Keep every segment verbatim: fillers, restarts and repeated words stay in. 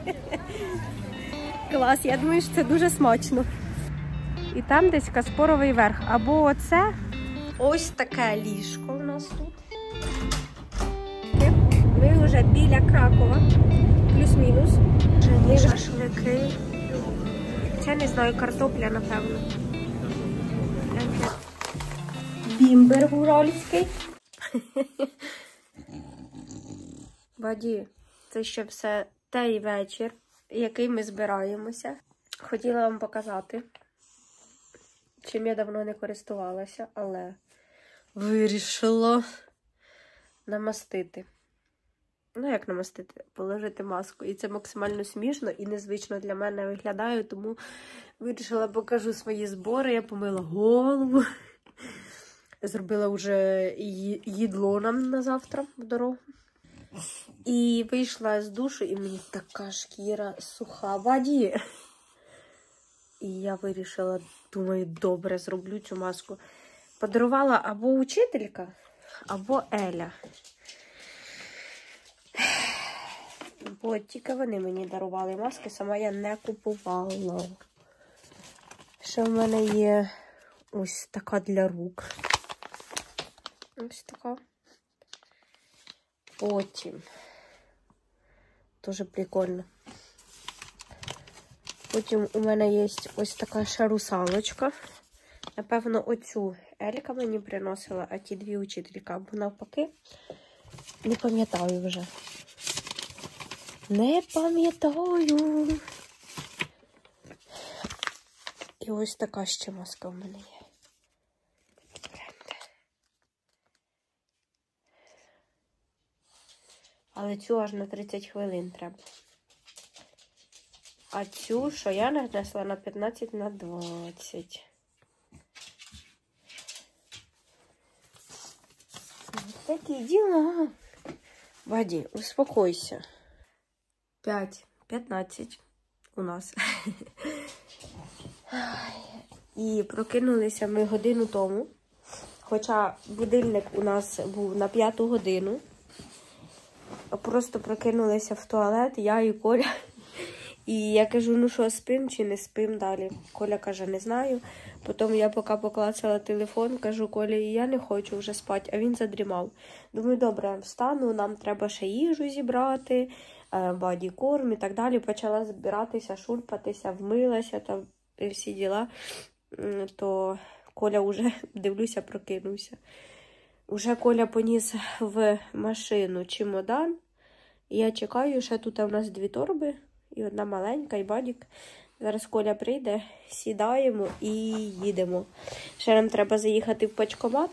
Клас, я думаю, що це дуже смачно. І там десь Каспоровий верх. Або оце. Ось таке ліжко у нас тут. Ми вже біля Кракова. Плюс-мінус. Жені шашлики. Це, не знаю, картопля, напевно. Бімбер гуральський. Баді, це ще все той вечір, який ми збираємося. Хотіла вам показати, чим я давно не користувалася, але вирішила намастити. Ну, як намастити? Положити маску. І це максимально смішно і незвично для мене виглядає, тому вирішила покажу свої збори. Я помила голову. Зробила вже їдло нам на завтра в дорогу. І вийшла з душу, і мені така шкіра суха. Баді. І я вирішила, думаю, добре, зроблю цю маску. Подарувала або учителька, або Еля. Бо тільки вони мені дарували маски, сама я не купувала. Ще в мене є ось така для рук. Ось така. Потім. Дуже прикольно. Потім у мене є ось така ще русалочка. Напевно, оцю Елька мені приносила, а ті дві учителька. Або навпаки, не пам'ятаю вже. Не пам'ятаю. І ось така ще маска в мене є. Але цю аж на тридцять хвилин треба. А цю, що я нанесла, на п'ятнадцять на двадцять. Такі діла. Ваді, успокойся. п'ять п'ятнадцять у нас. І прокинулися ми годину тому. Хоча будильник у нас був на п'яту годину. Просто прокинулися в туалет, я і Коля. І я кажу, ну що, спим чи не спим далі? Коля каже, не знаю. Потім я поки поклацала телефон, кажу Колі, я не хочу вже спати, а він задрімав. Думаю, добре, встану, нам треба ще їжу зібрати, баді-корм і так далі. Почала збиратися, шурпатися, вмилася та всі діла. То Коля вже, дивлюся, прокинувся. Уже Коля поніс в машину чемодан. І я чекаю, ще тут у нас дві торби. І одна маленька, і бадік. Зараз Коля прийде, сідаємо і їдемо. Ще нам треба заїхати в пачкомат.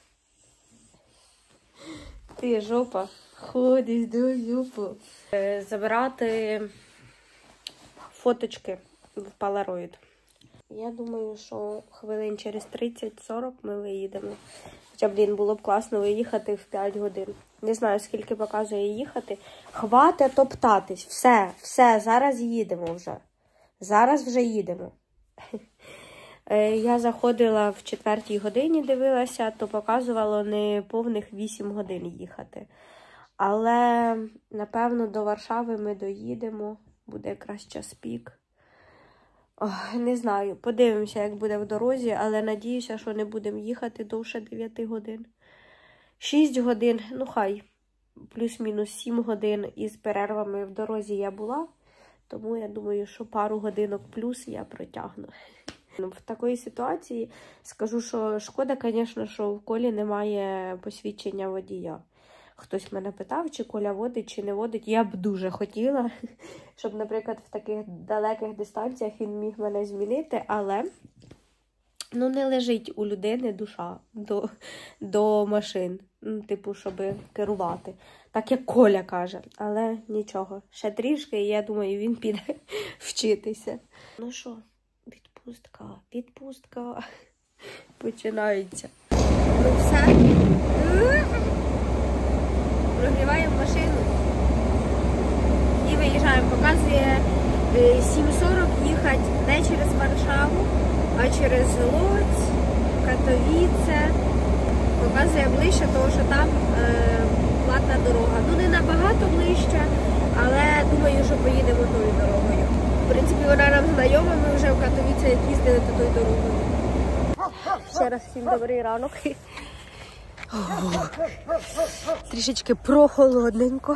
Ти, жопа, ходиш до юпу. Забирати фоточки в Polaroid. Я думаю, що хвилин через тридцять-сорок ми виїдемо. Хоча, блін, було б класно виїхати в п'ять годин. Не знаю, скільки показує їхати. Хватить топтатись. Все, все, зараз їдемо вже. Зараз вже їдемо. Я заходила в четвертій годині, дивилася, то показувало не повних вісім годин їхати. Але, напевно, до Варшави ми доїдемо. Буде якраз час пік. Ох, не знаю, подивимося, як буде в дорозі, але надіюся, що не будемо їхати довше дев'яти годин. шість годин, ну хай, плюс-мінус сім годин із перервами в дорозі я була, тому я думаю, що пару годинок плюс я протягну. В такої ситуації скажу, що шкода, звісно, що в Колі немає посвідчення водія. Хтось мене питав, чи Коля водить, чи не водить. Я б дуже хотіла, щоб, наприклад, в таких далеких дистанціях він міг мене змінити, але ну, не лежить у людини душа до, до машин, ну, типу, щоб керувати. Так, як Коля каже. Але нічого, ще трішки, і я думаю, він піде вчитися. Ну що, відпустка, відпустка починається. Ну все. Прогріваємо машину і виїжджаємо. Показує сім сорок їхати не через Варшаву, а через Лоць, Катовіце. Показує ближче, тому що там е, платна дорога. Ну, не набагато ближче, Але думаю, що поїдемо тою дорогою. В принципі, вона нам знайома, ми вже в Катовіці їздили тою дорогою. Ще раз всім добрий ранок. Трішечки прохолодненько.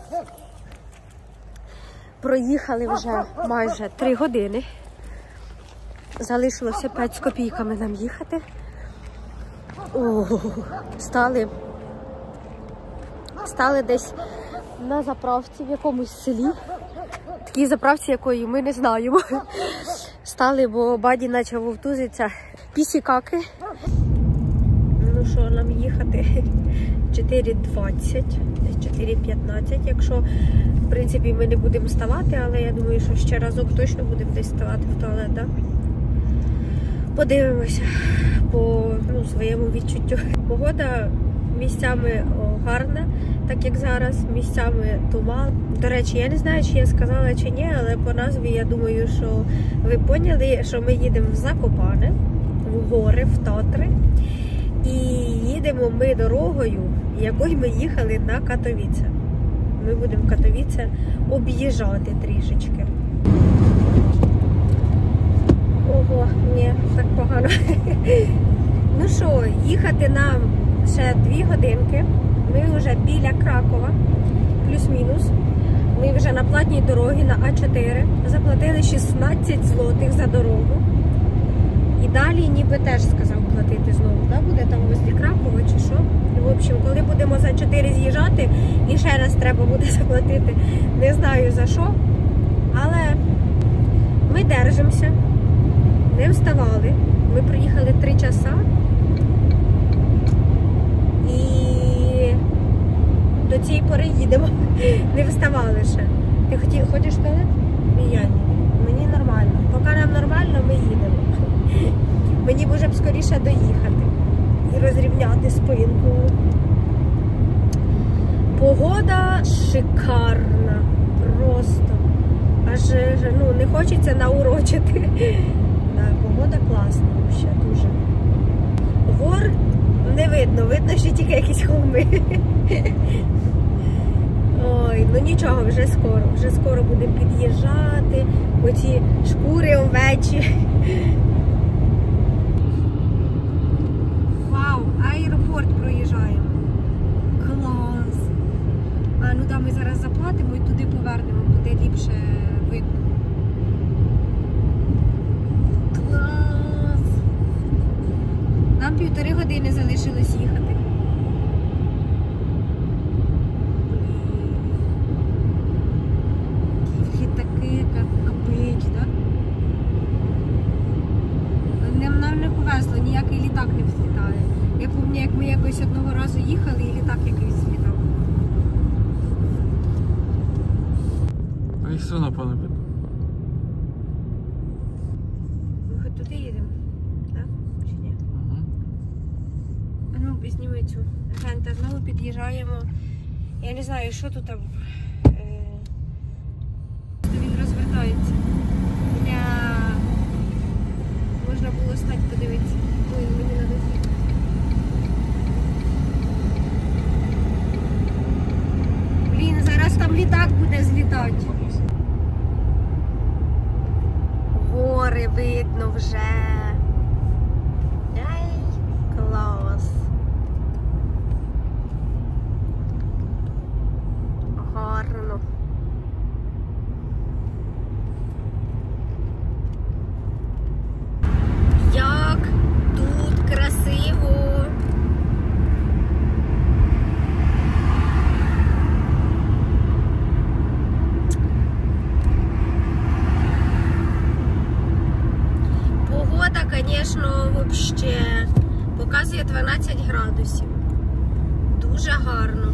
Проїхали вже майже три години. Залишилося п'ять з копійками нам їхати. О, стали, стали десь на заправці в якомусь селі. Такій заправці, якої ми не знаємо. Стали, бо баді почав вовтузитися пісікаки. Ну що, нам їхати чотири двадцять, чотири п'ятнадцять, якщо, в принципі, ми не будемо вставати, але я думаю, що ще разок точно будемо десь вставати в туалет, да? Подивимося по ну, своєму відчуттю. Погода місцями гарна, так як зараз, місцями туман. До речі, я не знаю, чи я сказала, чи ні, але по назві я думаю, що ви поняли, що ми їдемо в Закопане, в гори, в Татри. І їдемо ми дорогою, якою ми їхали на Катовіце. Ми будемо Катовіце об'їжджати трішечки. Ого, ні, так погано. Ну що, їхати нам ще дві годинки. Ми вже біля Кракова, плюс-мінус. Ми вже на платній дорогі на А чотири. Заплатили шістнадцять злотих за дорогу. І далі ніби теж сказав платити знову, да? Буде там возле Кракова чи що. В общем, коли будемо за чотири з'їжджати, і ще раз треба буде заплатити, не знаю за що. Але ми держимося, не вставали. Ми проїхали три часа. І до цієї пори їдемо. Не вставали ще. Ти хотів, ходиш в туалет? І я ні. Мені нормально. Поки нам нормально, ми їдемо. Мені б вже б скоріше доїхати і розрівняти спинку. Погода шикарна. Просто. Аж ну, не хочеться наурочити. Так, погода класна, ще дуже. Гор не видно, видно, що тільки якісь холми. Ой, ну нічого, вже скоро. Вже скоро будемо під'їжджати. Оці шкури овечі. Вау, аеропорт проїжджаємо. Клас. А, ну там ми зараз заплатимо і туди повернемо, буде ліпше видно. Клас. Нам півтори години залишилось їхати. Літаки, капить, так? Нам не повезло, ніякий літак не взлітає. Я пам'ятаю, як ми якось одного разу їхали і літак якийсь злітав. А їх все напевно видно. Ми хоч туди їдемо, так? Чи ні? Угу. А ну, зніми цю. Гляньте, знову під'їжджаємо. Я не знаю, що тут там. Е... Він розвертається. Я... Можна було стати подивитися. Ой, мені надо з'їхати. Блін, зараз там літак буде злітати. Гори видно вже. Ай, клас. Гарно. Як тут красиво. Погода, звісно, вообще показує дванадцять градусів. Дуже гарно.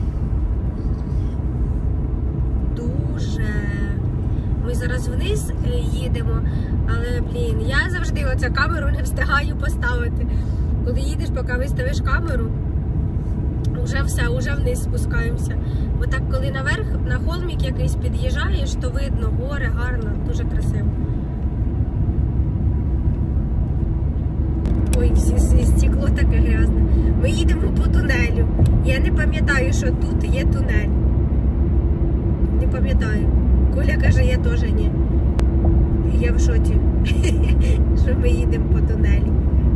Дуже. Ми зараз вниз їдемо, але, блін, я завжди оцю камеру не встигаю поставити. Коли їдеш, поки виставиш камеру, вже все, вже вниз спускаємося. Бо так, коли наверх, на холмик якийсь під'їжджаєш, то видно, гори, гарно, дуже красиво. Ой, всі стекло таке грязне. Ми їдемо по тунелю. Я не пам'ятаю, що тут є тунель. Не пам'ятаю. Коля каже, я теж ні. Я в шоці, що ми їдемо по тунелі.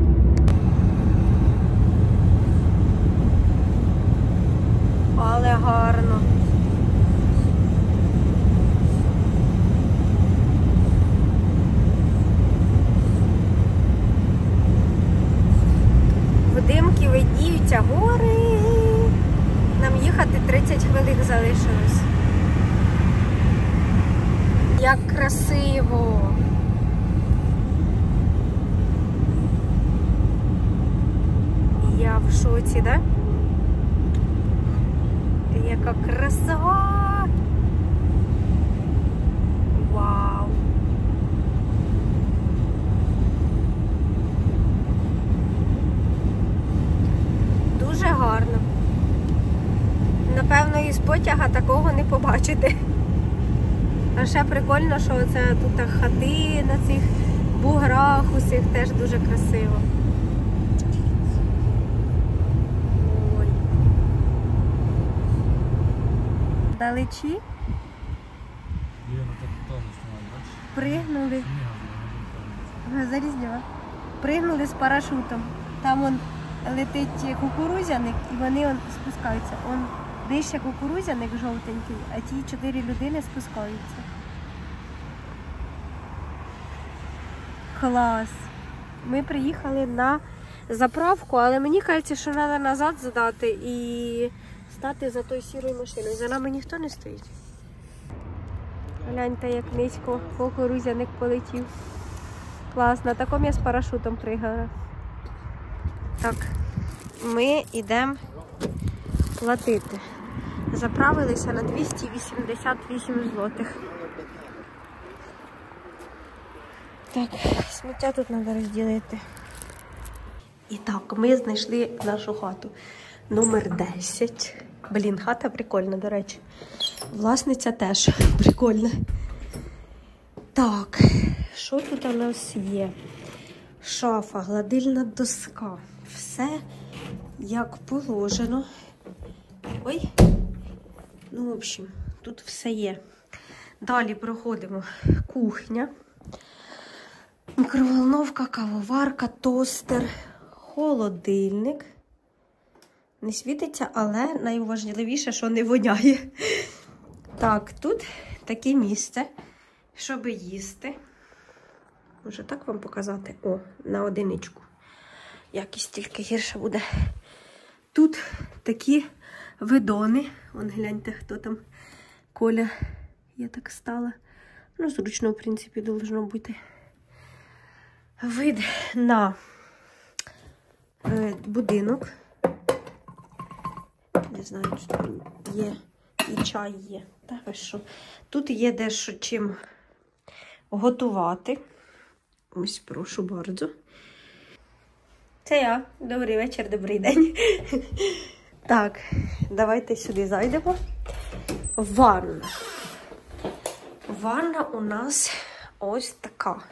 Але гарно. В димки видніються гори. Нам їхати тридцять хвилин залишилось. Як красиво! Я в шоці, да? Яка краса! Вау! Дуже гарно. Напевно, із потяга такого не побачите. А ще прикольно, що це тут хати на цих буграх усіх теж дуже красиво. Ой. Далечі пригнули. Залізнява. Пригнули з парашутом. Там он летить кукурудзяник і вони он спускаються. Он нижче кукурудзяник жовтенький, а ті чотири людини спускаються. Клас! Ми приїхали на заправку, але мені кажеться, що треба назад здати і стати за тою сірою машиною. За нами ніхто не стоїть. Гляньте, як низько кукурудзяник полетів. Класно, такому я з парашутом пригала. Так, ми йдемо платити. Заправилися на двісті вісімдесят вісім злотих. Так, сміття тут треба розділити. І так, ми знайшли нашу хату. Номер десять. Блін, хата прикольна, до речі. Власниця теж прикольна. Так, що тут у нас є? Шафа, гладильна доска. Все як положено. Ой. Ну, в общем, тут все є. Далі проходимо. Кухня. Мікроволновка, кавоварка, тостер, холодильник. Не світиться, але найважливіше, що не воняє. Так, тут таке місце, щоб їсти. Може так вам показати? О, на одиничку. Якість тільки гірше буде. Тут такі видони. Вон гляньте, хто там. Коля. Я так стала. Ну, зручно, в принципі, должно бути. Вид на е, будинок. Не знаю, що тут є. І чай є. Та ви що? Тут є дещо чим готувати. Ось, прошу bardzo. Це я. Добрий вечір, добрий день. Так, давайте сюди зайдемо. Ванна. Ванна у нас ось така.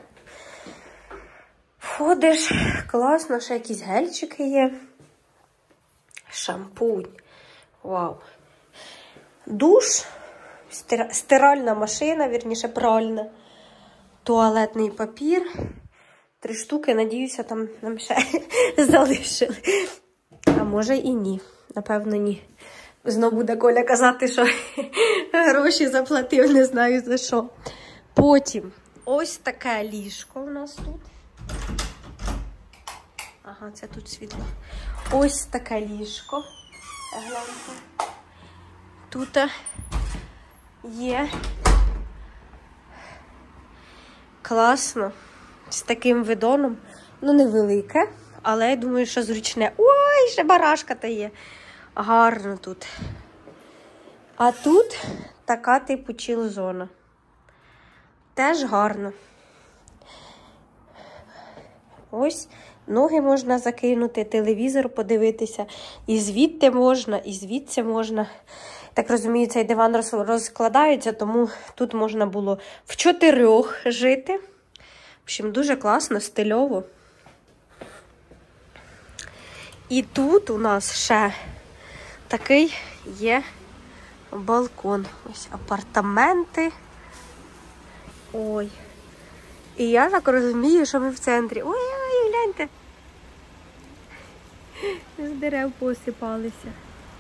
Входиш, класно, ще якісь гельчики є. Шампунь. Вау. Душ. Стиральна машина, вірніше, пральна. Туалетний папір. Три штуки, надіюся, там нам ще залишили. А може і ні. Напевно, ні. Знову буде Коля казати, що гроші заплатив, не знаю за що. Потім ось таке ліжко у нас тут. Ага, це тут світло. Ось таке ліжко. Гляньте. Тут є класно. З таким видоном. Ну, невелике, але я думаю, що зручне. Ой, ще барашка та є. Гарно тут. А тут така типу чіл-зона. Теж гарно. Ось ноги можна закинути, телевізор подивитися. І звідти можна, і звідси можна. Так розумію, цей диван розкладається, тому тут можна було в чотирьох жити. В общем, дуже класно, стильово. І тут у нас ще такий є балкон. Ось апартаменти. Ой. І я так розумію, що ми в центрі. Ой-ой, гляньте. З дерев посипалися.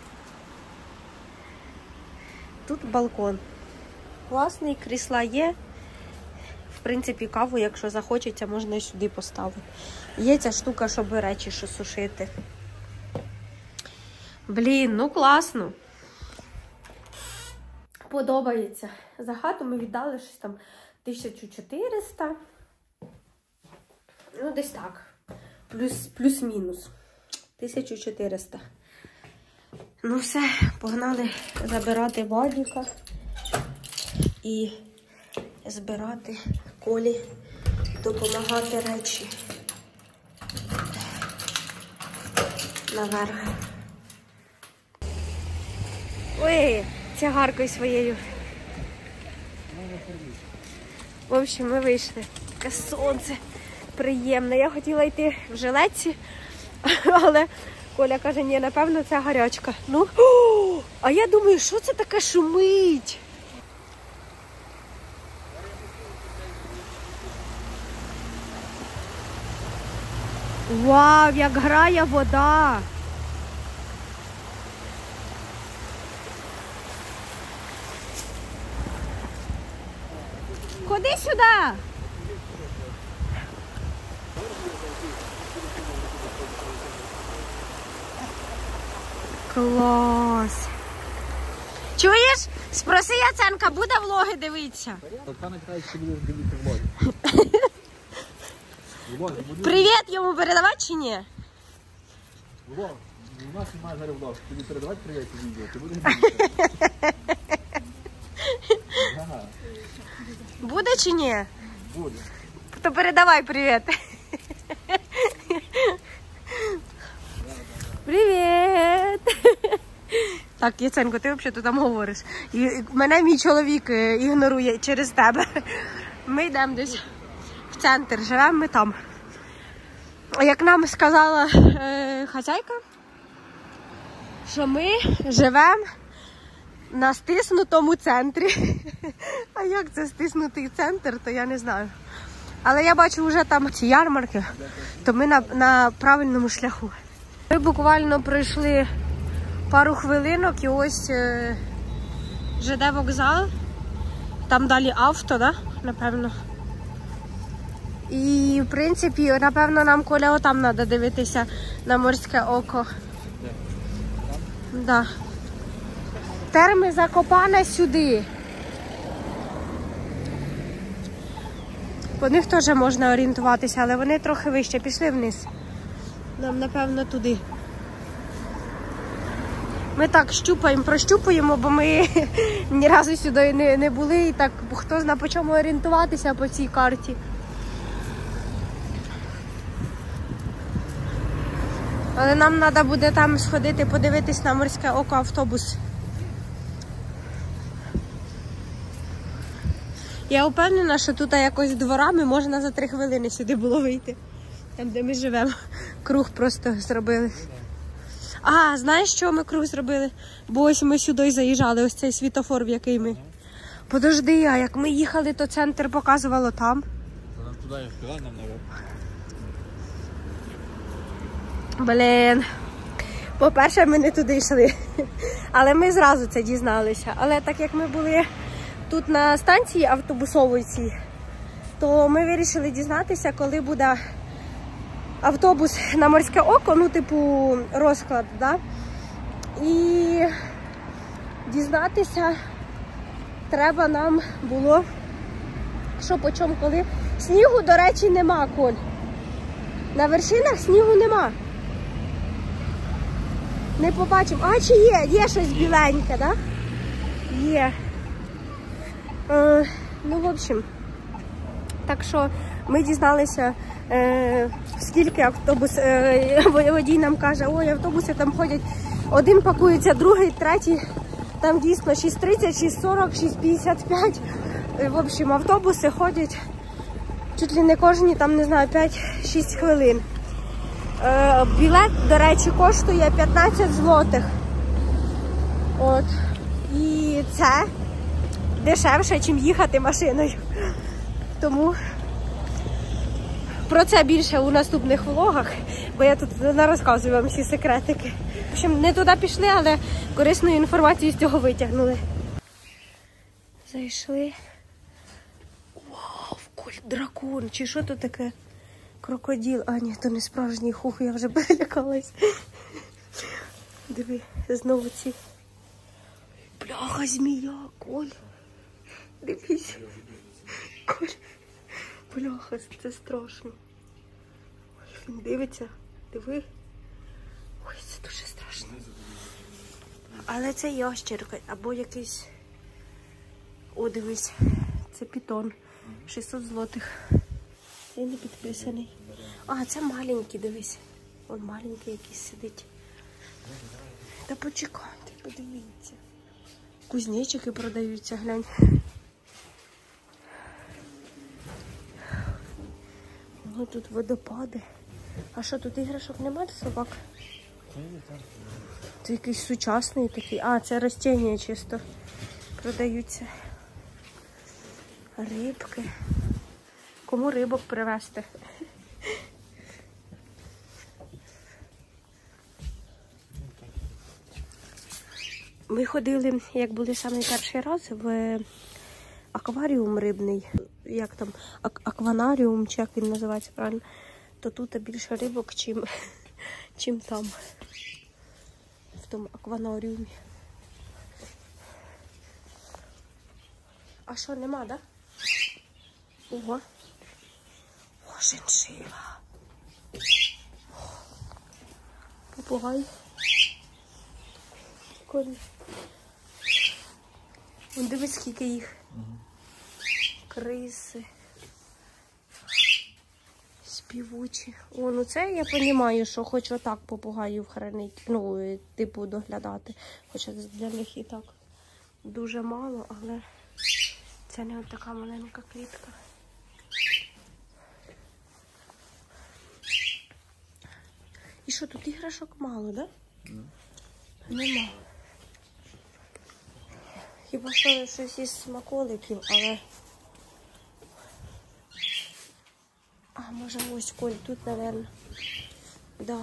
Тут балкон. Класний, крісла є. В принципі, каву, якщо захочеться, можна і сюди поставити. Є ця штука, щоб речі що сушити. Блін, ну класно. Подобається. За хату ми віддали щось там тисячу чотириста. Ну, десь так. Плюс, плюс-мінус. тисяча чотириста. Ну все, погнали забирати Вадіка і збирати Колі, допомагати речі наверх. Ой, тягаркою своєю. В общем, ми вийшли. Таке сонце приємне. Я хотіла йти в жилетці, але Коля каже, ні, напевно, це гарячка. Ну, о, а я думаю, що це таке шумить? Вау, як грає вода! Ходи сюди! Клас! Чуєш? Спроси Яценка, буде влоги дивитися? Привіт йому передавати чи ні? Влог. У нас немає зараз влог. Тобі передавати привіт у відео? Ти будеш дивитися? Ага. Буде чи ні? Буде. То передавай привіт. Привіт! Так, Яценко, ти взагалі там говориш. І мене мій чоловік ігнорує через тебе. Ми йдемо десь в центр, живемо ми там. Як нам сказала е, хазяйка, що ми живемо на стиснутому центрі. А як це стиснутий центр, то я не знаю. Але я бачу вже там ці ярмарки, то ми на, на правильному шляху. Ми буквально пройшли пару хвилинок і ось е, ЖД вокзал. Там далі авто, да? Напевно. І, в принципі, напевно, нам, Коля, отам треба дивитися на морське око. Да. Терми Закопане сюди. По них теж можна орієнтуватися, але вони трохи вище. Пішли вниз. Нам, напевно, туди. Ми так щупаємо, прощупуємо, бо ми ні разу сюди не, не були. І так, хто знає, по чому орієнтуватися по цій карті. Але нам треба буде там сходити, подивитись на морське око автобус. Я впевнена, що тут якось дворами можна за три хвилини сюди було вийти. Там, де ми живемо. Круг просто зробили. А, знаєш, що ми круг зробили? Бо ось ми сюди заїжджали, ось цей світофор, в який ми. Подожди, а як ми їхали, то центр показувало там. Нам туди я сказав, нам наверх. Блін. По-перше, ми не туди йшли. Але ми зразу це дізналися. Але так як ми були тут на станції автобусової цій, то ми вирішили дізнатися, коли буде автобус на морське око, ну, типу, розклад, да? І дізнатися треба нам було, що по чому, коли. Снігу, до речі, нема, Коль. На вершинах снігу нема. Не побачимо. А, чи є? Є щось біленьке, да? Є. Е, ну, в общем, так що ми дізналися, е, скільки автобус, е, водій нам каже, ой, автобуси там ходять, один пакується, другий, третій, там дійсно шість тридцять, шість сорок, шість п'ятдесят п'ять. В общем, автобуси ходять чуть ли не кожні, там, не знаю, п'ять-шість хвилин. Е, білет, до речі, коштує п'ятнадцять злотих. От. І це дешевше, ніж їхати машиною. Тому про це більше у наступних влогах, бо я тут не розказую вам всі секретики. В общем, не туди пішли, але корисну інформацію з цього витягнули. Зайшли. Вау, Коль, дракон, чи що тут таке? Крокодил. А, ні, то не справжній хух, я вже перелякалась. Диви, знову ці. Бляха, змія, Коль. Дивись. Коль. Бляха, це страшно. Ой, він дивиться. Диви. Ой, це дуже страшно. Але це ящерка або якийсь... О, дивись. Це пітон. шістсот злотих. Цей не підписаний. А, це маленький, дивись. Вон маленький якийсь сидить. Та почекайте, подивіться. Кузнечики продаються, глянь. О, тут водопади. А що, тут іграшок немає для собак? Це якийсь сучасний такий. А, це ростіння чисто продаються. Рибки. Кому рибок привезти? Ми ходили, як були самий перший раз, в акваріум рибний, як там, ак акванаріум, чи як він називається правильно, то тут більше рибок, чим, чим там, в тому акванаріумі. А що, нема, да? Ого. О, шиншила. Попугай. Прикольно. Вон дивись, скільки їх. Угу. Криси. Співучі. О, ну це я розумію, що хоч отак попугаїв хранить, ну, типу доглядати. Хоча для них і так дуже мало, але це не от така маленька клітка. І що, тут іграшок мало, да? Mm. Нема. Хіба що щось із смаколиків, але... А, може ось, Коль, тут, мабуть. Да.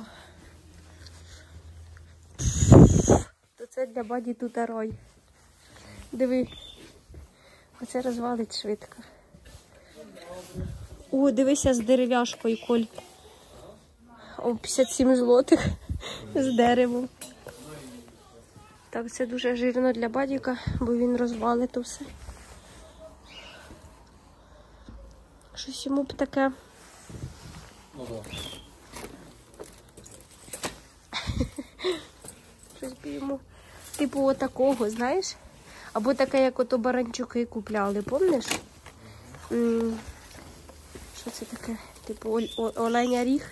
То це для баді тут рай. Диви. Оце розвалить швидко. О, дивися з дерев'яшкою, Коль. О, п'ятдесят сім злотих з деревом. Так, це дуже жирно для бадіка, бо він розвалить то все. Щось йому б таке... Щось б йому, типу отакого, знаєш? Або таке, як ото баранчуки купляли, пам'ятаєш? Що це таке? Типу оленя ріг.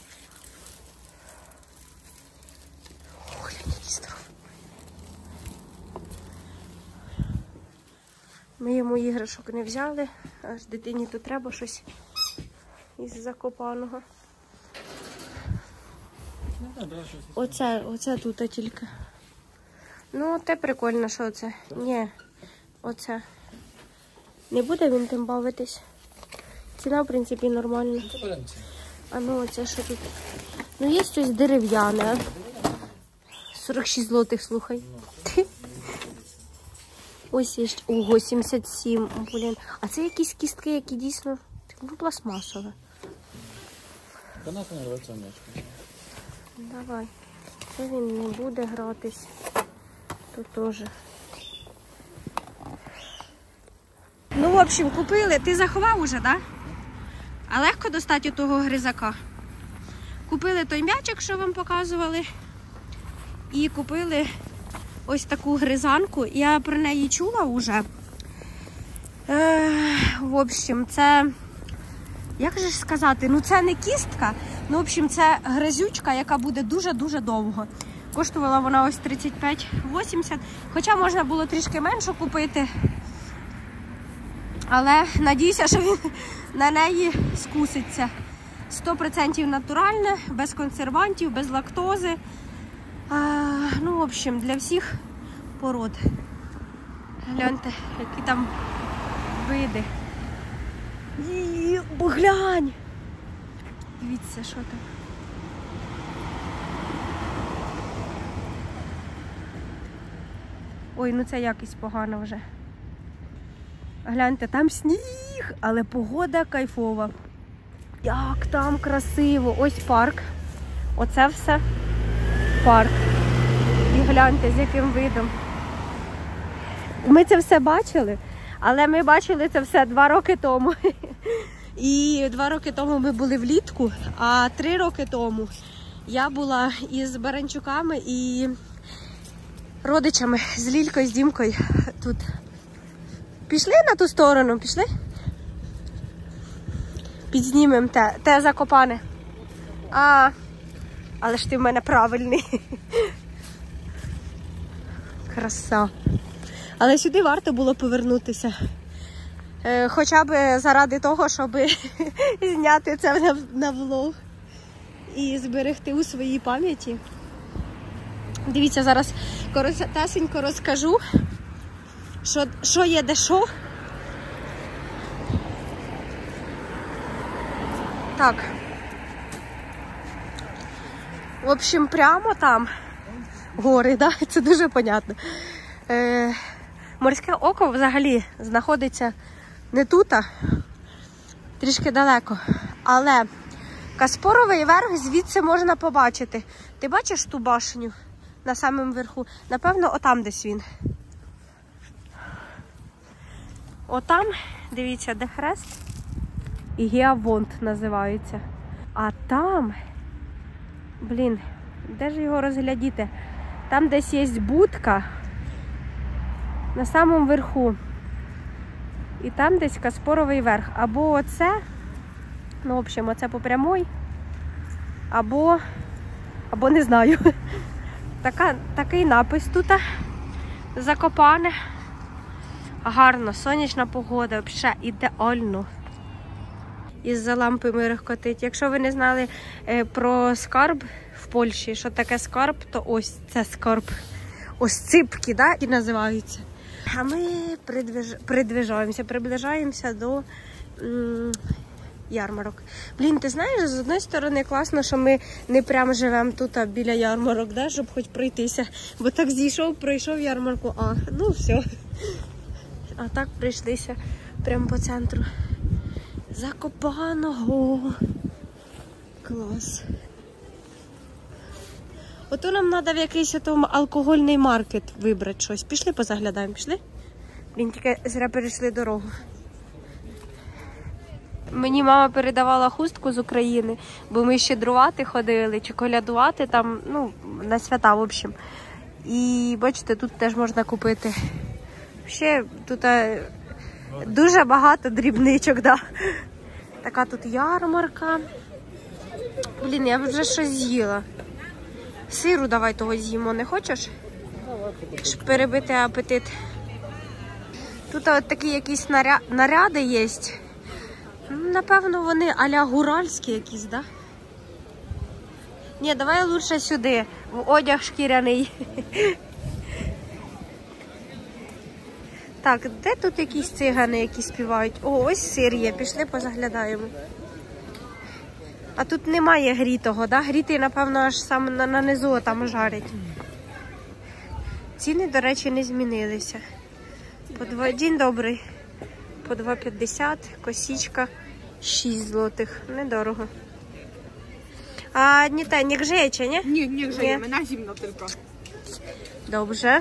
Ми йому іграшок не взяли, аж дитині тут треба щось із Закопаного. Оце, оце тут тільки. Ну, те прикольно, що це. Ні, оце. Не буде він тим бавитись. Ціна, в принципі, нормальна. А ну, оце що тут? Ну, є щось дерев'яне. сорок шість злотих, слухай. Ось є, ого, сімдесят сім, блін. А це якісь кістки, які дійсно, ну, пластмасові. Давай. Це він не буде гратись. Тут теж. Ну, в общем, купили. Ти заховав уже, так? Да? А легко достати того гризака. Купили той м'ячик, що вам показували. І купили ось таку гризанку. Я про неї чула вже. Е, в общем, це, як же сказати, ну це не кістка, ну, в общем, це гризючка, яка буде дуже-дуже довго. Коштувала вона ось тридцять п'ять вісімдесят, хоча можна було трішки менше купити. Але надіюся, що він на неї скуситься. сто відсотків натуральне, без консервантів, без лактози. А, ну, в общем, для всіх пород. Гляньте, які там види. І поглянь! Дивіться, що там. Ой, ну це якість погана вже. Гляньте, там сніг, але погода кайфова. Як там красиво. Ось парк. Оце все парк. І гляньте, з яким видом. Ми це все бачили, але ми бачили це все два роки тому. І два роки тому ми були влітку, а три роки тому я була із Баранчуками і родичами, з Лількою, з Дімкою тут. Пішли на ту сторону, пішли? Підзнімемо те, те Закопане. А, але ж ти в мене правильний. Краса. Але сюди варто було повернутися. Е, хоча б заради того, щоб зняти це на, на влог і зберегти у своїй пам'яті. Дивіться, зараз коротесенько розкажу, що, що є де що. Так. В общем, прямо там гори, да? Це дуже понятно. Е, Морське око взагалі знаходиться не тут, а трішки далеко. Але Каспоровий верх звідси можна побачити. Ти бачиш ту башню на самому верху? Напевно, отам десь він. Отам, дивіться, де хрест. І Геавонт називається. А там, блін, де ж його розглядіти? Там десь є будка на самому верху. І там десь Каспоровий верх. Або оце, ну, в общем, оце по прямой, або, або не знаю. Така, такий напис тут. Закопане. Гарно, сонячна погода, взагалі ідеально. Із-за лампи мерехкотить. Якщо ви не знали е, про скарб в Польщі, що таке скарб, то ось це скарб. Ось ципки, да, і називаються. А ми придвиж... придвижаємося, приближаємося до м ярмарок. Блін, ти знаєш, з одної сторони класно, що ми не прямо живемо тут, а біля ярмарок, да, щоб хоч пройтися. Бо так зійшов, пройшов ярмарку, а, ну все. А так прийшлися прямо по центру Закопаного. Клас. Ото нам треба в якийсь там алкогольний маркет вибрати щось. Пішли позаглядаємо, пішли? Блін, тільки зря перейшли дорогу. Мені мама передавала хустку з України, бо ми щедрувати ходили, чи колядувати там, ну, на свята, в общем. І бачите, тут теж можна купити. Ще тут дуже багато дрібничок, да. Така тут ярмарка. Блін, я вже щось з'їла. Сиру давай того з'їмо, не хочеш? Щоб перебити апетит. Тут от такі якісь наря... наряди є. Напевно, вони а-ля гуральські якісь, да? Ні, давай лучше сюди, в одяг шкіряний. Так, де тут якісь цигани, які співають? О, ось сир є, пішли позаглядаємо. А тут немає грітого, да? Грітий, напевно, аж сам на, на низу там жарять. Ціни, до речі, не змінилися. По два... День добрий. По два п'ятдесят, косичка шість злотих. Недорого. А не те, не грzeje, nie? Nie, nie grzejemy, na zimno tylko. Dobrze.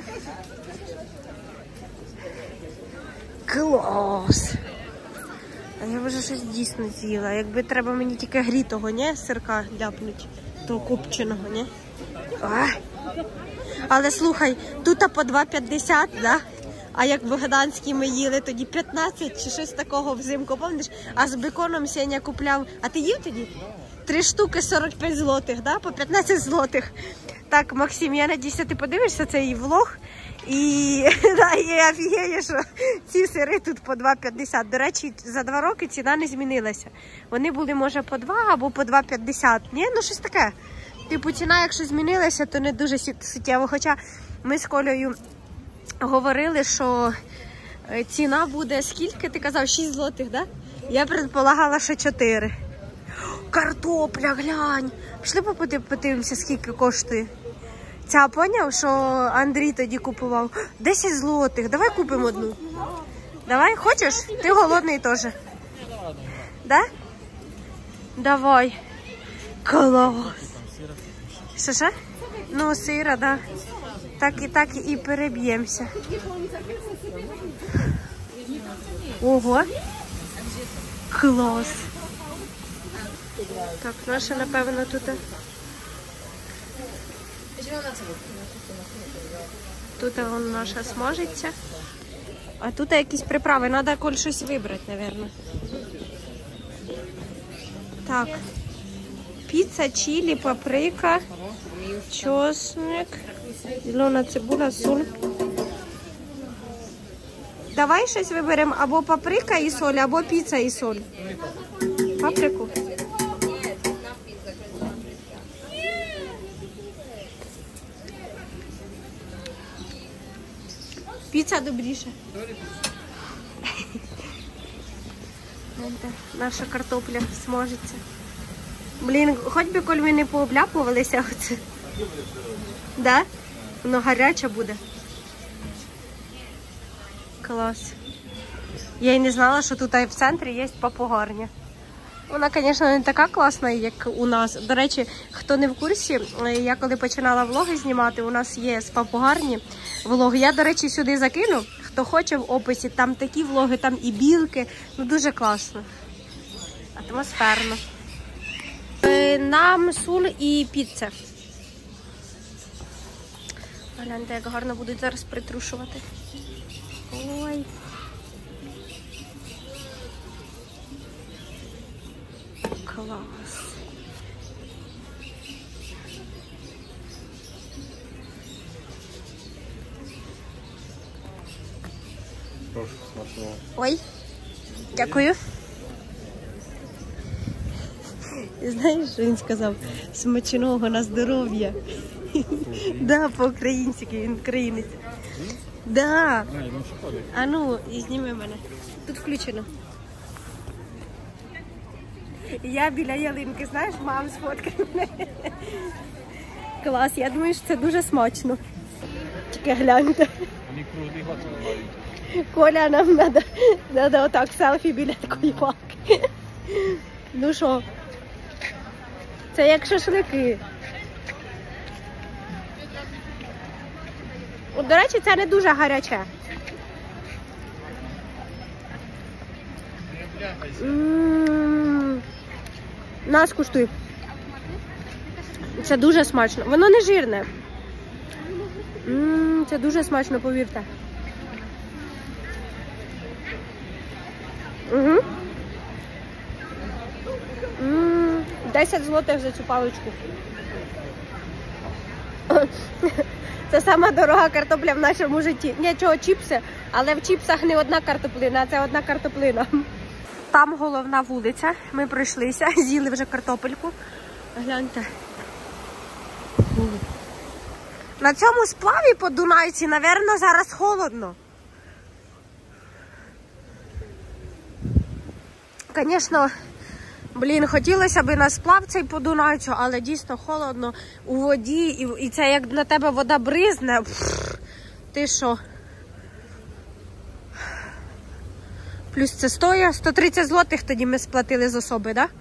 Клас! А я вже щось дійсно з'їла. Якби треба мені тільки грітого, не? Сирка ляпнуть. Того копченого, не? А! Але слухай, тут по два п'ятдесят, да? А як в Гданській ми їли, тоді п'ятнадцять чи щось такого взимку, пам'ятаєш? А з беконом Сеня купляв. А ти їв тоді? Три штуки сорок п'ять злотих, да? По п'ятнадцять злотих. Так, Максим, я надіюся, ти подивишся цей влог. І да, я офігею, що ці сири тут по два п'ятдесят. До речі, за два роки ціна не змінилася. Вони були, може, по два або по два п'ятдесят. Ні, ну щось таке. Типу, ціна, якщо змінилася, то не дуже суттєво. Хоча ми з Колею говорили, що ціна буде скільки? Ти казав, шість злотих, да? Я предполагала, що чотири. Картопля, глянь. Пішли подивимося, скільки коштує. Ця, поняв, що Андрій тоді купував? десять злотих. Давай купимо одну. Давай, хочеш? Ти голодний теж. Да? Давай. Клас. Що, що? Ну, сира, да. Так і так і переб'ємося. Ого. Клас. Так, наша, напевно, тут. Тут вон наша смажиться. А тут якісь приправи. Треба коль щось вибрати, мабуть. Так. Піца, чилі, паприка, чесник, зелена цибуля, соль. Давай щось виберемо або паприка і соль, або піца і соль. Паприку. Піца добріше. Наша картопля смажиться. Блін, хоч би коль ми не пообляпувалися оце. Да? Воно гаряче буде. Клас. Я й не знала, що тут в центрі є папугарня. Вона, звісно, не така класна, як у нас. До речі, хто не в курсі, я коли починала влоги знімати, у нас є з папугарні влоги. Я, до речі, сюди закину. Хто хоче в описі, там такі влоги, там і білки. Ну, дуже класно. Атмосферно. Нам суль і піца. Гляньте, як гарно будуть зараз притрушувати. Ой. Клас. Прошу, смачного. Ой, дякую. Знаєш, що він сказав? Смачного на здоров'я. Да, по-українськи, він українець. Да. А ну, і зніми мене. Тут включено. Я біля ялинки, знаєш, мам сфоткай мене. Клас, я думаю, що це дуже смачно. Тільки гляньте. Вони круглий год мають. Коля, нам треба, треба отак селфі біля такої палки. Ну що? Це як шашлики. От, до речі, це не дуже гаряче. М-м-м. На, скуштуй. Це дуже смачно. Воно не жирне. М-м, це дуже смачно, повірте. Угу. М-м, десять злотих за цю паличку. Це сама дорога картопля в нашому житті. Нічого, чіпси, але в чіпсах не одна картоплина, а це одна картоплина. Там головна вулиця, ми пройшлися, з'їли вже картопельку. Гляньте. На цьому сплаві по Дунайці, напевно, зараз холодно. Звісно, блін, хотілося б на сплав цей по Дунайцю, але дійсно холодно у воді, і, і це як на тебе вода бризне. Пф, ти що? Плюс це стоїть сто тридцять злотих тоді ми сплатили з особи, так? Да?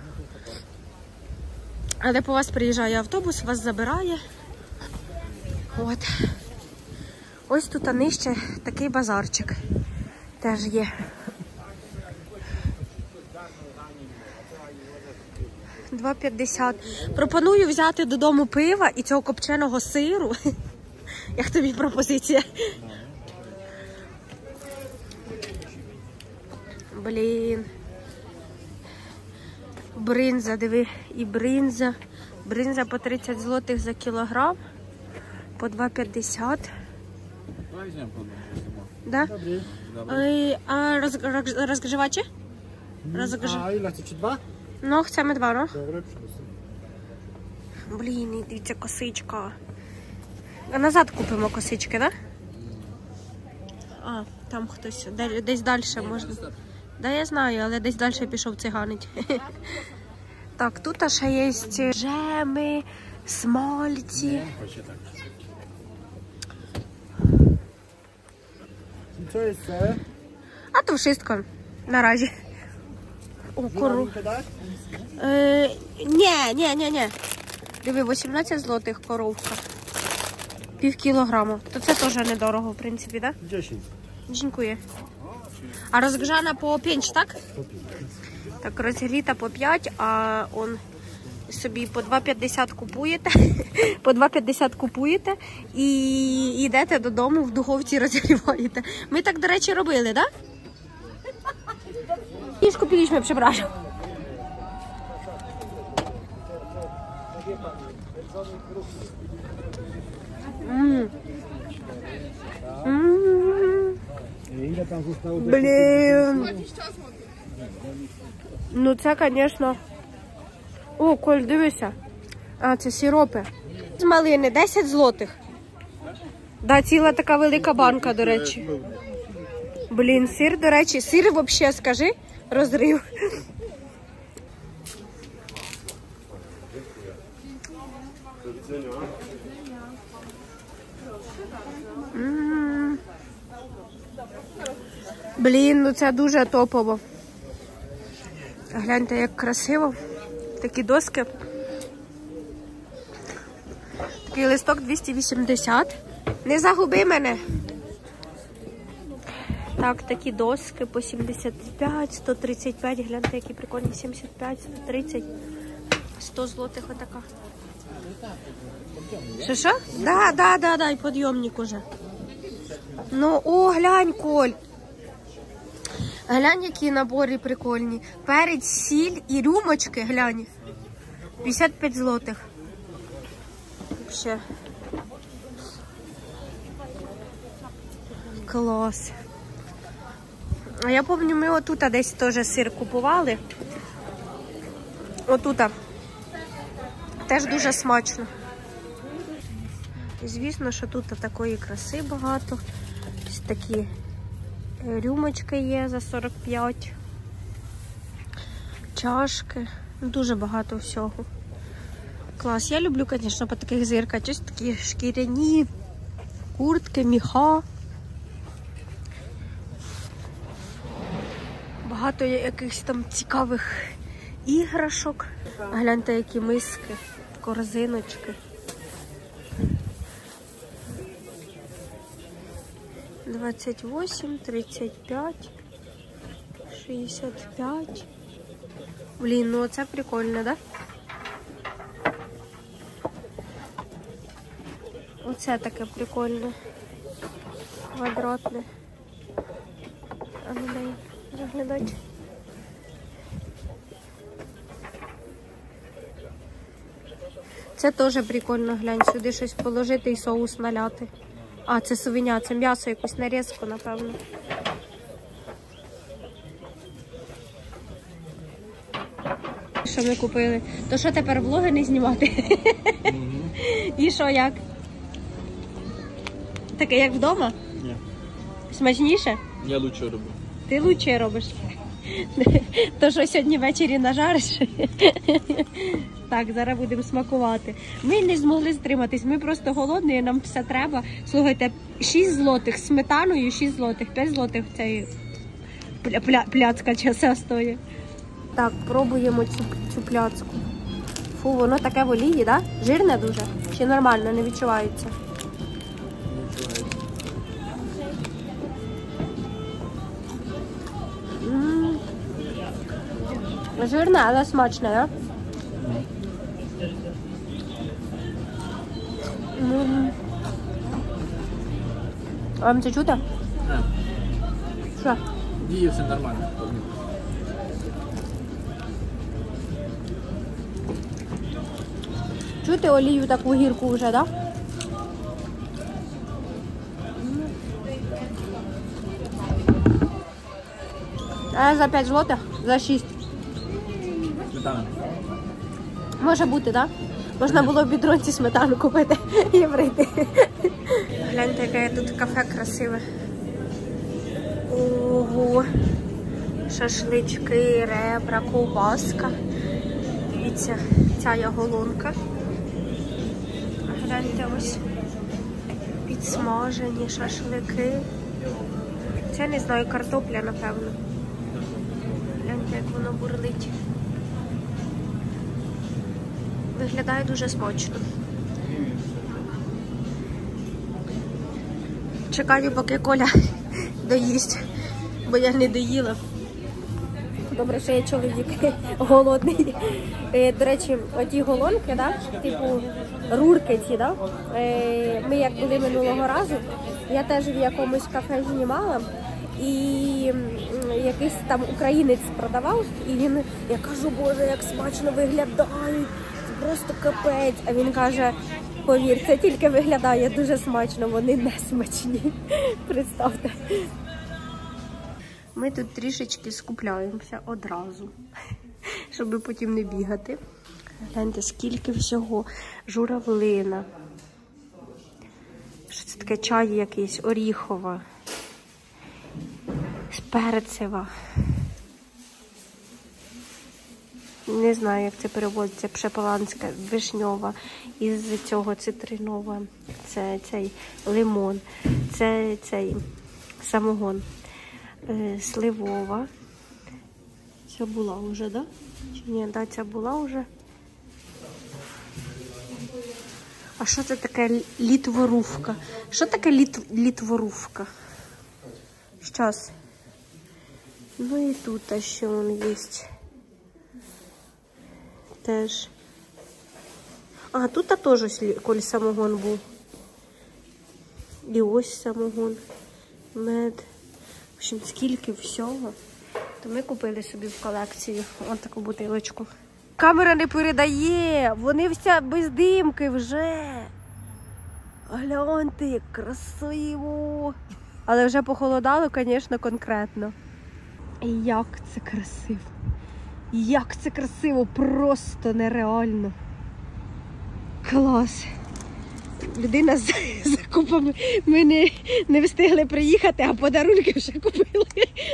Але по вас приїжджає автобус, вас забирає. От. Ось тут а нижче такий базарчик теж є. два п'ятдесят. Пропоную взяти додому пива і цього копченого сиру. Як тобі пропозиція? Блін. Бринза, диви, і бринза. Бринза по тридцять злотих за кілограм. По два п'ятдесят. Давай візьмемо по одному. Да? Добре. Ой, а роз, роз, розгрівачі? Розгрів... А, Іля, це чи два? Ну, хочемо два, ну? Добре, пішли. Блін, дивіться, косичка. А назад купимо косички, так? Да? А, там хтось, де- десь далі можна. Да, я знаю, але десь далі пішов циганить. Так, тут ще є джеми, смальці. Co jest C? А то вшистка наразі. О, кору. Е, ні, ні, ні, ні. Диви, вісімнадцять злотих коровка. Пів кілограму. То це теж недорого, в принципі, так? dziesięć. Дякую. А розгружана по п'ять, так? Так, розгріта по п'ять, а он собі по два п'ятдесят купуєте, по два п'ятдесят купуєте і йдете додому, в духовці розігріваєте. Ми так, до речі, робили, так? І скупились ми, przepraszam. Ммм. Ммм. Ile tam zostało? Блін. Ну це, звісно. О, Коль, дивися. А, це сиропи. З малини десять злотих. Да, ціла така велика банка, до речі. Блін, сир, до речі, сир взагалі, скажи, розрив. М. Блін, ну це дуже топово. Гляньте, як красиво. Такі доски. Такий листок двісті вісімдесят. Не загуби мене. Так, такі доски по сімдесят п'ять, сто тридцять п'ять. Гляньте, які прикольні. сімдесят п'ять, сто тридцять, сто злотих отака. Що, що? Да, да, да, да, і підйомник уже. Ну, о, глянь, Коль. Глянь, які набори прикольні. Перець, сіль і рюмочки, глянь. п'ятдесят п'ять злотих. Ще. Клас. А я пам'ятаю, ми отут десь теж сир купували. Отут. Теж дуже смачно. І звісно, що тут такої краси багато. Ось такі рюмочки є за сорок п'ять. Чашки. Дуже багато всього. Клас. Я люблю, звісно, по таких зирках. Ось такі шкіряні куртки, міха. Багато якихось там цікавих іграшок. Гляньте, які миски, корзиночки. двадцять вісім, тридцять п'ять, шістдесят п'ять. Блін, ну це прикольно, да? Оце таке прикольне. Квадратне. А ну дай заглядати. Це теж прикольно, глянь, сюди щось положити і соус наляти. А, це свиня, це м'ясо, якусь нарізку, напевно. Що ми купили? То що тепер влоги не знімати? Mm-hmm. І що, як? Таке, як вдома? Ні. Смачніше? Я лучше роблю. Ти лучше робиш. То, що сьогодні ввечері нажариш. Так, зараз будемо смакувати. Ми не змогли стриматись, ми просто голодні, нам все треба. Слухайте, шість злотих з сметаною, шість злотих, п'ять злотих цей пля пля пляцка часа стоїть. Так, пробуємо цю, цю пляцку. Фу, воно таке в олії, так? Да? Жирне дуже? Чи нормально, не відчувається? М-м-м. Жирне, але смачне, так? Да? Mm. Вам це чути? Так. Що? Діє все нормально. Чути олію таку гірку вже, так? Да? А за п'ять злотих? За шість? Сметана. Може бути, так? Да? Можна було в бідронці сметану купити і прийти. Гляньте, яке тут кафе красиве. Во. Шашлички, ребра, ковбаска. Дивіться, ця яголонка. Гляньте ось. Підсмажені шашлики. Це, не знаю, картопля, напевно. Гляньте, як воно бурлить. Виглядає дуже смачно. Чекаю, поки Коля доїсть, бо я не доїла. Добре, що я чоловік голодний. До речі, оті голонки, да? Типу рурки ці, да? Ми як були минулого разу, я теж в якомусь кафе знімала, і якийсь там українець продавав, і він, я кажу, боже, як смачно виглядають, це просто капець. А він каже, повір, це тільки виглядає дуже смачно, вони не смачні. Представте. Ми тут трішечки скупляємося одразу, щоб потім не бігати. Гляньте, скільки всього. Журавлина. Що це таке? Чай якийсь, оріхова. Перцева. Не знаю, як це переводиться. Пшепаланська, вишньова. Із цього цитринова. Це цей лимон. Це цей самогон. Сливова. Ця була вже, да? Чи ні, да, ця була вже. А що це таке літворувка? Що таке літ, літворувка? Щас. Ну і тут а ще вон є. Теж. А, тут а теж коль самогон був. І ось самогон. Мед. В общем, скільки всього. То ми купили собі в колекцію ось таку бутилочку. Камера не передає, вони вся без димки вже. Гляньте, як красиво. Але вже похолодало, звісно, конкретно. І як це красиво. Як це красиво, просто нереально. Клас. Людина з закупами. Ми не, не встигли приїхати, а подарунки вже купили.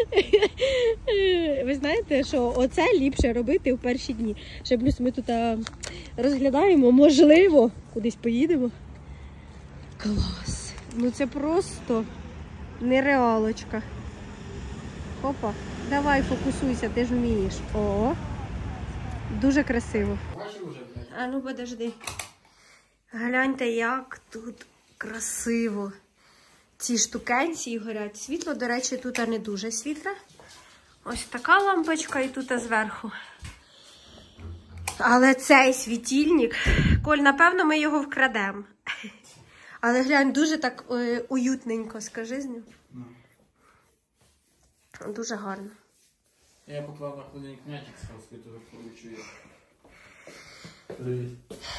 Ви знаєте, що оце ліпше робити в перші дні. Ще плюс ми тут розглядаємо, можливо, кудись поїдемо. Клас. Ну це просто нереалочка. Опа, давай фокусуйся, ти ж вмієш. О, дуже красиво. А ну подожди. Гляньте, як тут красиво. Ці штукенці горять. Світло, до речі, тут не дуже світле. Ось така лампочка і тут зверху. Але цей світильник, Коль, напевно, ми його вкрадемо. Але глянь, дуже так е, уютненько, скажи з ним. No. Дуже гарно. Я поклав на холодильник м'ячик з хаски, то получу я. Привіт.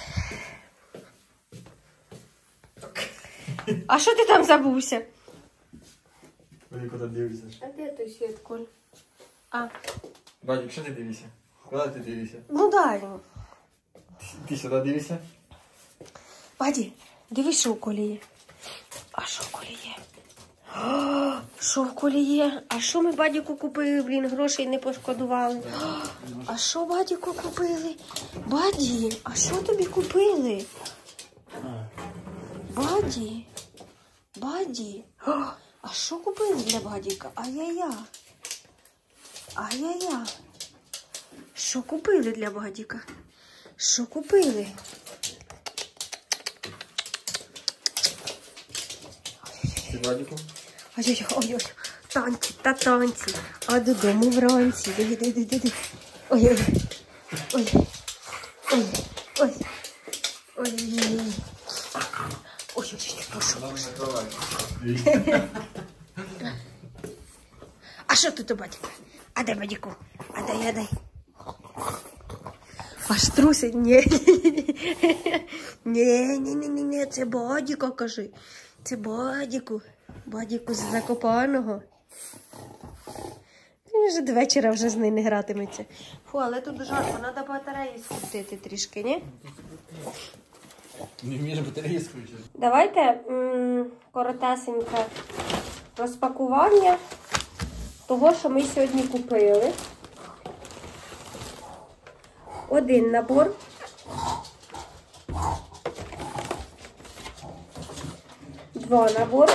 А що ти там забувся? Ви куди дивишся? А де той світ, Коль? А. Бадік, що ти дивишся? Куди ти дивишся? Ну дай. Ти сюди дивишся? Баді, дивись, що в Колі є. А що в Колі є? О, що в Колі є? А що ми Бадіку купили, блін, грошей не пошкодували? О, а що Бадіку купили? Баді, а що тобі купили? Баді, Баді, о, а що купили для Бадіка? Ай-яй-я, ай-яй-я. Що купили для Бадіка? Що купили? Ти Бадіку? Ой-ой-ой, танці та танці. А додому вранці. Диди-диди-диди. Ой-ой. Ой. Ой. Ой. Ой-ой-ой. Ой-ой-ой, пошов. А що тут у Бадіка? А де Бадіку? А дай, а дай. Аж трусить. Ні. Ні-ні-ні-ні, це Бадіка, кажи. Це Бадіку. Бадіку з Закопаного. Він вже до вечора вже з нею не гратиметься. Фу, але тут жарко, треба батареї скрутити трішки, ні? Не вмієш батареї скручувати. Давайте м коротесеньке розпакування. того, що ми сьогодні купили. Один набор. Два набори.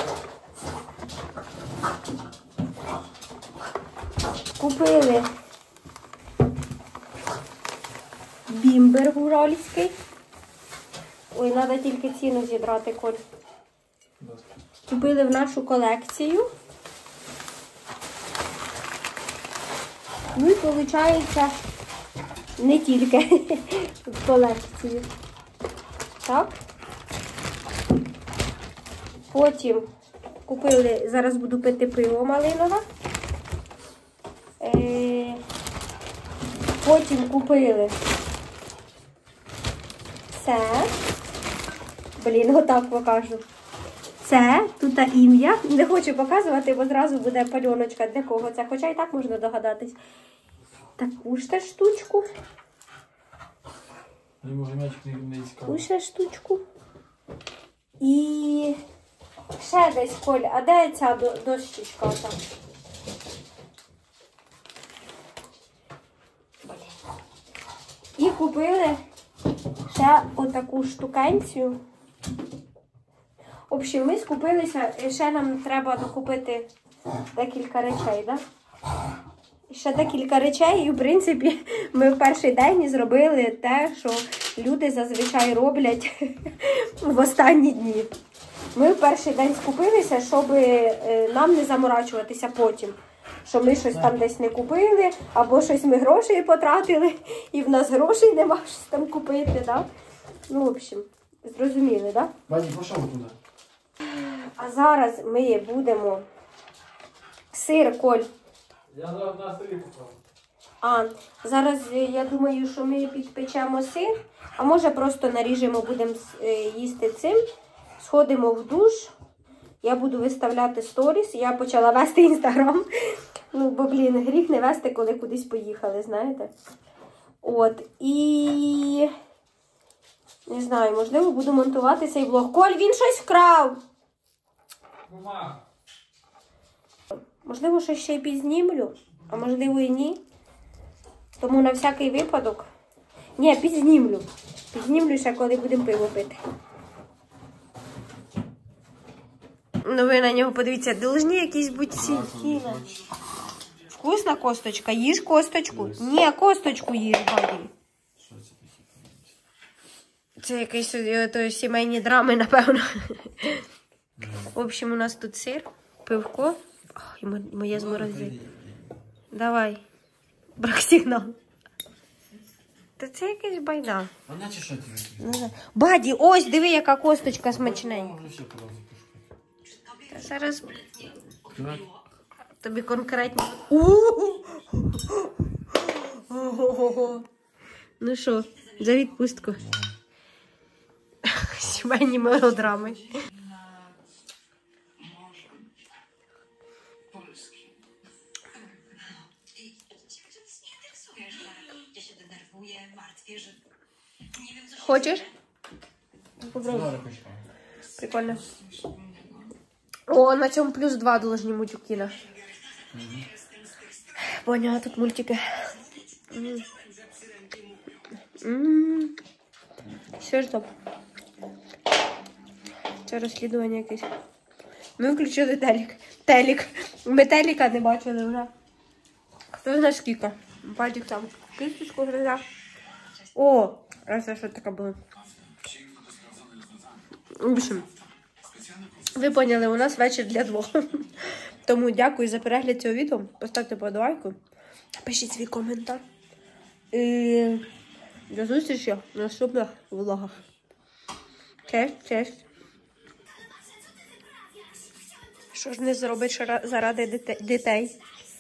Купили бімбер уральський. Ой, треба тільки ціну зібрати, Коль. Купили в нашу колекцію. Ну і виходить, не тільки в колекції. Так. Потім купили, зараз буду пити пиво малинове. Е, потім купили це. Блін, отак покажу. Це, тут ім'я. Не хочу показувати, бо зразу буде пальоночка, для кого це. Хоча і так можна догадатись. Таку ж теж штучку. Таку ще штучку. І ще десь, Коль, а де ця дощечка? Там? І купили ще отаку штукенцію. В общем, ми скупилися, ще нам треба докупити декілька речей, да? Ще декілька речей, і в принципі ми в перший день зробили те, що люди зазвичай роблять в останні дні. Ми в перший день скупилися, щоб нам не заморачуватися потім. Що ми щось там десь не купили, або щось ми грошей потратили, і в нас грошей нема щось там купити, да? Ну, в общем, зрозуміли, да? Ваня, пішов туди. А зараз ми будемо сир, Коль. Я зараз на сирі попав. А, зараз я думаю, що ми підпечемо сир, а може просто наріжемо, будемо їсти цим. Сходимо в душ. Я буду виставляти сторіс. Я почала вести інстаграм. Ну, бо, блін, гріх не вести, коли кудись поїхали, знаєте. От, і... Не знаю, можливо, буду монтувати цей влог. Коль, він щось вкрав! Мама. Можливо, щось ще й підзнімлю, а можливо і ні. Тому на всякий випадок... Ні, підзнімлю. Підзнімлю ще, коли будемо пиво пити. Ну ви на нього подивіться, должні якісь бути сіхіни. Вкусна косточка? Їж косточку. Ні, косточку їж, бабі. Це якісь то, сімейні драми, напевно. В общем, у нас тут сир, пивко. Ой, моє зморози. Давай. Брак сигнал. Та це якась байда. А наче що ти? Баді, ось, диви, яка косточка смачненька. Зараз тобі конкретно. Ну що, за відпустку. Сімейні мелодрами. Хочеш? Попробуй. Прикольно. О, на цьому плюс два должны бути у кіно. Поняла, тут мультики. Все ж топ. Це розслідування якесь. Ми включили телек. Телек. Ми телека не бачили вже. Хто знає скільки? Пальчик там. Кисточку гризав. О, а це що таке було? В общем, ви поняли, у нас вечір для двох. Тому дякую за перегляд цього відео. Поставте подобайку. Пишіть свій коментар. І до зустрічі в наступних влогах. Честь, честь. Що ж не зробити заради дітей?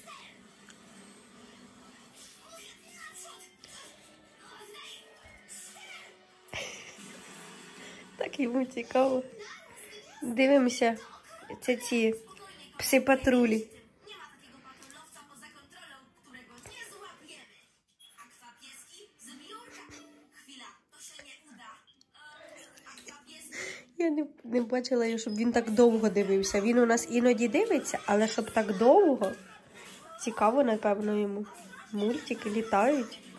Так йому цікаво. Дивимося, це ці пси-патрулі. Я не, не бачила, щоб він так довго дивився. Він у нас іноді дивиться, але щоб так довго, Цікаво, напевно, йому. Мультики літають.